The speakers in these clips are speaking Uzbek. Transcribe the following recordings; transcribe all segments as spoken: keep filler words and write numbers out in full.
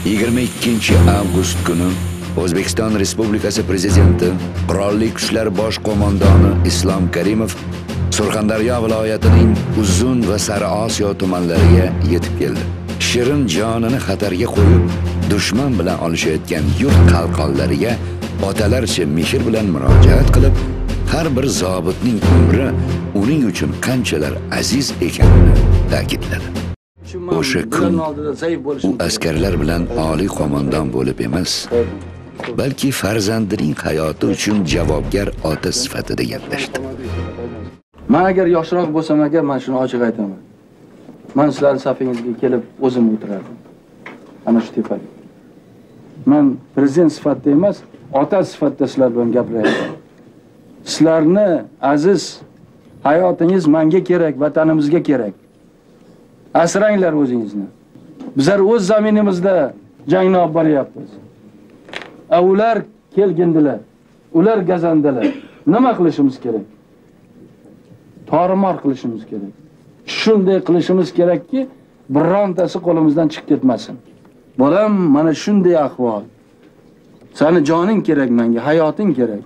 yigirma ikkinchi avgust kuni O'zbekiston Respublikasi Prezidenti, Qurolli Kuchlar bosh qo'mondoni Islom Karimov Surxondaryo viloyatining Uzun va Sari Osiyo tumanlariga yetib keldi. Shirin jonini xatarga qo'yib, dushman bilan olishayotgan yurt qalqonlariga otalarcha mehr bilan murojaat qilib, har bir zobitning umri uning uchun qanchalar aziz ekanini ta'kidladi. O'sha kun u askarlar bilan oliy qo'mondon bo'lib emas, balki farzandining hayoti uchun javobgar ota sifatida gaplashdi. Men agar yoshroq bo'lsam agar, men shuni ochiq aytaman. Men sizlarning safingizga kelib o'zim o'tirardim. Ana shu tepada. Men prezident sifatida emas, ota sifatida sizlar bilan gapiryapman. Sizlarni aziz hayotingiz menga kerak, vatanimizga kerak. Asranglar o'zingizni. Bizlar o'z zaminimizda jangni olib boryapmiz. Ular kelgindilar, ular gazandilar. Nima qilishimiz kerak? Torimor qilishimiz kerak. Shunday qilishimiz kerakki, birontasi qo'limizdan chiqib ketmasin. Bolam, mana shunday ahvol. Seni joning kerak menga, hayoting kerak.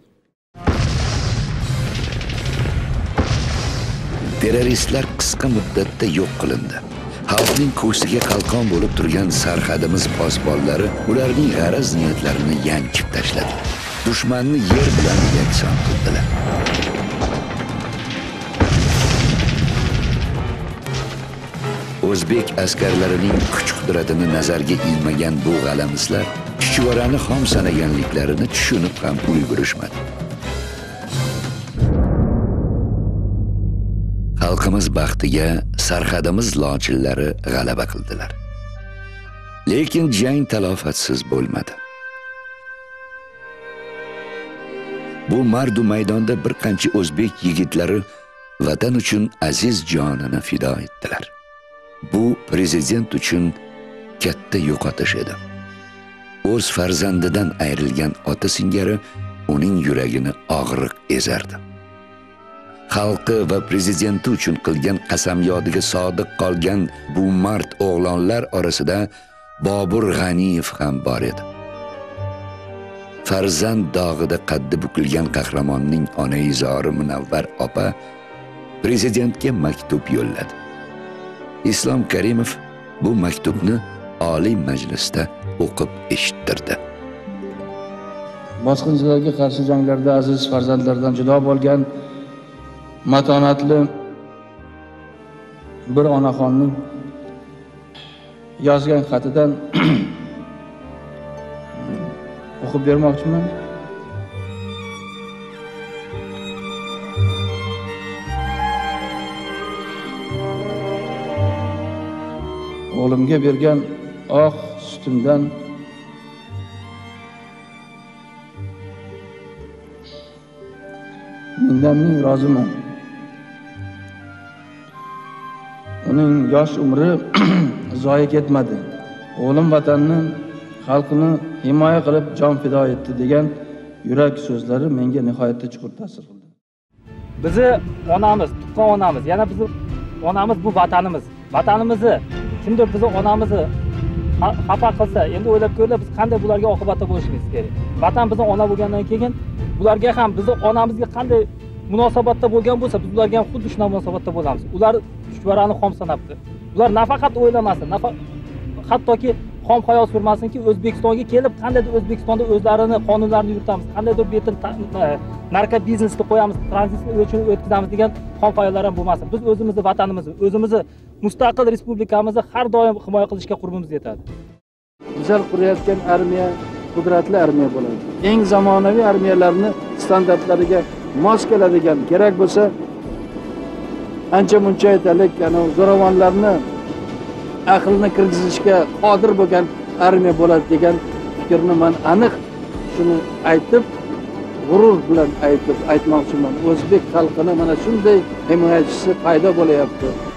Terroristlar qisqa muddatda yo'q qilindi. Xalqning ko'ksiga qalqon bo'lib turgan sarhadimiz posbonlari ularning g'araz niyatlarini yanchib tashladi. Dushmanni yer bilan yakson qildilar. O'zbek askarlarining kuch-qudratini nazarga ilmagan bu g'alamislar chuchvarani xom sanaganliklarini tushunib ham ulgurishmadi. Xalqimiz baxtiga sarhadimiz lojillari g'alaba qildilar. Lekin jang talofatsiz bo'lmadi. Bu mardu maydonda bir qancha o'zbek yigitlari vatan uchun aziz jonini fido etdilar. Bu prezident uchun katta yo'qotish edi. O'z farzandidan ayrilgan ota singari uning yuragini og'riq ezardi. Xalqi va prezidenti uchun qilgan qasamyodiga sodiq qolgan bu mard o'g'lonlar orasida Bobur G'aniyev ham bor edi. Farzand dog'ida qaddi bukilgan qahramonning onaizori Munavvar opa prezidentga maktub yo'lladi. Islom Karimov bu maktubni Oliy Majlisda o'qib eshittirdi. Bosqinchilarga qarshi janglarda aziz farzandlardan judo bo'lgan matonatli bir onaxonning yozgan xatidan o'qib bermoqchiman. O'g'limga bergan oq sutimdan mendan ming roziman. Uning yosh umri zoya ketmadi. O'g'lim vatanni, xalqini himoya qilib jon fido etdi degan yurak so'zlari menga nihoyatda chuqur ta'sir qildi. Bizi onamiz, tuqqan onamiz, yana bizi onamiz bu vatanimiz. Vatanimizni kimdir bizi onamizni xafa qilsa, endi o'ylab ko'rlar biz qanday bularga oqibatda bo'lishimiz kerak. Vatan bizni ona bo'lgandan keyin bularga ham bizni onamizga qanday munosabatda bo'lgan bo'lsa, biz ularga ham xuddi shunday munosabatda bo'lamiz. Ular chuchvarani xom sanabdi. Ular nafaqat o'ylamasin, nafaqat hattoki xom xayol surmasinki, O'zbekistonga kelib qandaydir O'zbekistonda o'zlarini qonunlarini yuritamiz, qandaydir betin narko biznesni qo'yamiz, tranzitni o'chini o'tkazamiz degan xom xayollar ham bo'lmasin. Biz o'zimizni vatanimizni, o'zimizni mustaqil respublikamizni har doim himoya qilishga qurbimiz yetadi. Bizlar qurayotgan armiya qudratli armiya bo'ladi. Eng zamonaviy armiyalarni standartlariga mos keladigan, kerak bo'lsa ancha muncha aytalik, ana zo'ravonlarni aqlni kirgizishga qodir bo'lgan armiya bo'ladi degan fikrni men aniq shuni aytib, g'urur bilan aytib aytmoqchiman. O'zbek xalqini mana shunday himoyachisi paydo bo'layapti.